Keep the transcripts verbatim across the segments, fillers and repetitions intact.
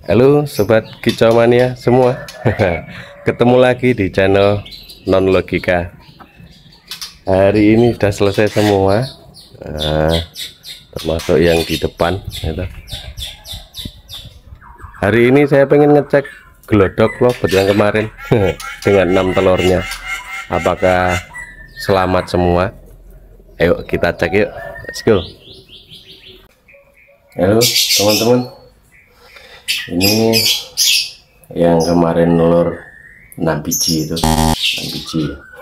Halo sobat kicau mania semua. Ketemu lagi di channel Non Logika. Hari ini sudah selesai semua, nah, termasuk yang di depan gitu. Hari ini saya pengen ngecek glodok lobet yang kemarin dengan enam telurnya, apakah selamat semua. Ayo kita cek yuk, let's go. Halo teman-teman, ini yang kemarin telur enam biji itu enam biji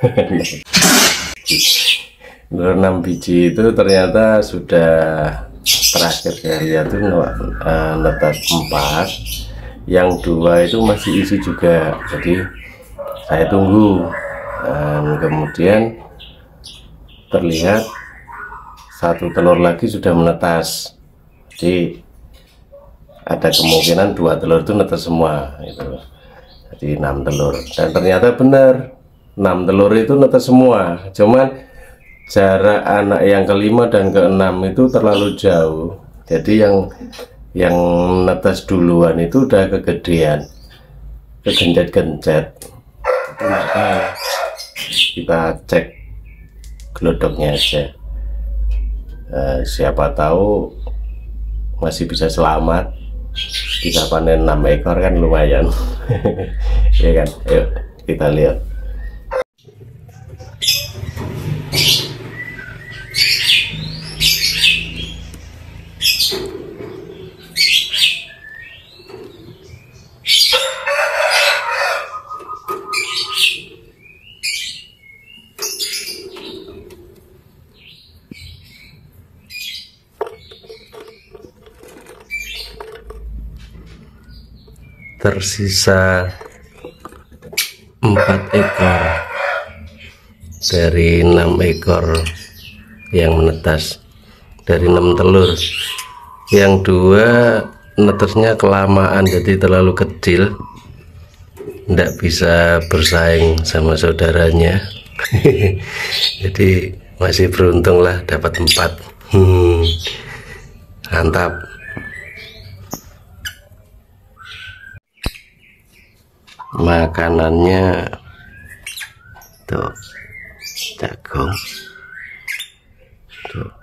telur enam biji itu ternyata sudah terakhir saya lihat itu uh, netas empat, yang dua itu masih isi juga, jadi saya tunggu, dan kemudian terlihat satu telur lagi sudah menetas, jadi ada kemungkinan dua telur itu netas semua itu. Jadi enam telur, dan ternyata benar enam telur itu netas semua, cuman jarak anak yang kelima dan keenam itu terlalu jauh, jadi yang yang netas duluan itu udah kegedean, kegencet-gencet. Maka kita cek glodoknya aja, nah, siapa tahu masih bisa selamat, bisa panen enam ekor kan lumayan. Ya kan, yuk kita lihat. Tersisa empat ekor dari enam ekor yang menetas, dari enam telur. Yang dua netasnya kelamaan, jadi terlalu kecil, tidak bisa bersaing sama saudaranya. Jadi masih beruntung lah dapat empat. hmm, mantap. Makanannya tuh jagung tuh,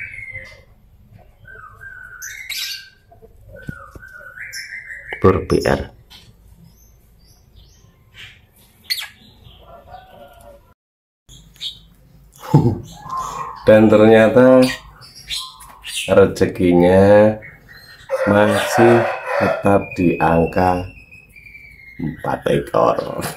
pur B R. Dan ternyata rezekinya masih tetap di angka empat ekor.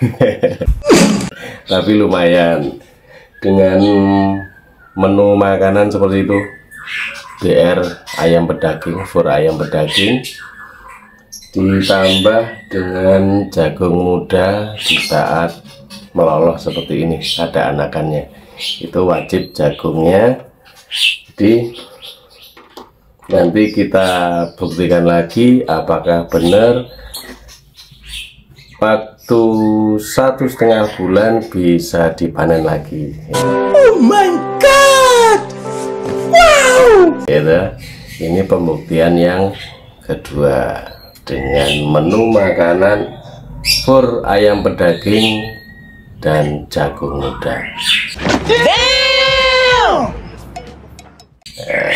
Tapi lumayan dengan menu makanan seperti itu, B R ayam pedaging, fur ayam pedaging, ditambah dengan jagung muda di saat meloloh seperti ini, ada anakannya, itu wajib jagungnya. Jadi nanti kita buktikan lagi apakah benar waktu satu setengah bulan bisa dipanen lagi. Oh my god, wow. Gitu. Ini pembuktian yang kedua dengan menu makanan fur ayam pedaging dan jagung muda. Damn. Eh,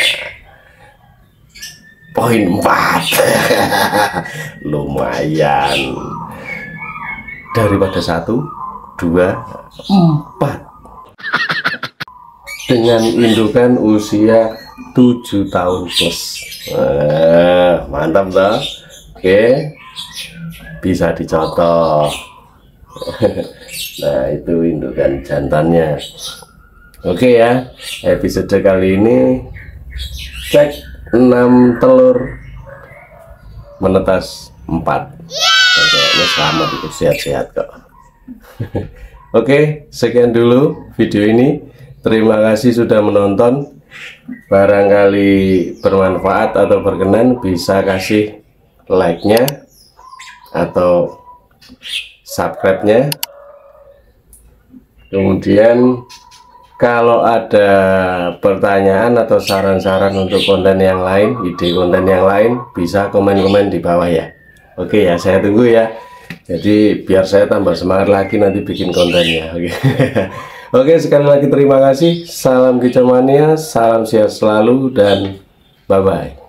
poin empat. Lumayan. Daripada satu, dua, empat, dengan indukan usia tujuh tahun plus. Nah, mantap toh. Oke, bisa dicontoh. Nah, itu indukan jantannya. Oke ya, episode kali ini cek enam telur menetas empat. Kayaknya selamat, itu sehat-sehat kok. Oke, sekian dulu video ini. Terima kasih sudah menonton. Barangkali bermanfaat atau berkenan, bisa kasih like-nya atau subscribe-nya. Kemudian kalau ada pertanyaan atau saran-saran untuk konten yang lain, ide konten yang lain, bisa komen-komen di bawah ya. Oke ya, saya tunggu ya. Jadi biar saya tambah semangat lagi nanti bikin kontennya. Oke. Oke, sekali lagi terima kasih. Salam kicau mania, salam sehat selalu dan bye bye.